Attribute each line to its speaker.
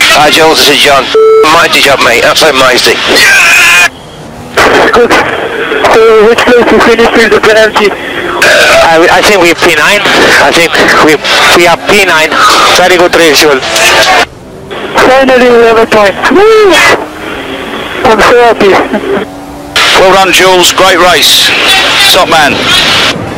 Speaker 1: Hi Jules, this is John. Mighty job, mate. Absolute mighty.
Speaker 2: Good. So which place you finished with the penalty?
Speaker 3: I think we're P9. I think we are P9. Very good race, Jules.
Speaker 2: Finally we have a point. Woo! I'm so happy.
Speaker 4: Well done, Jules. Great race. Top man.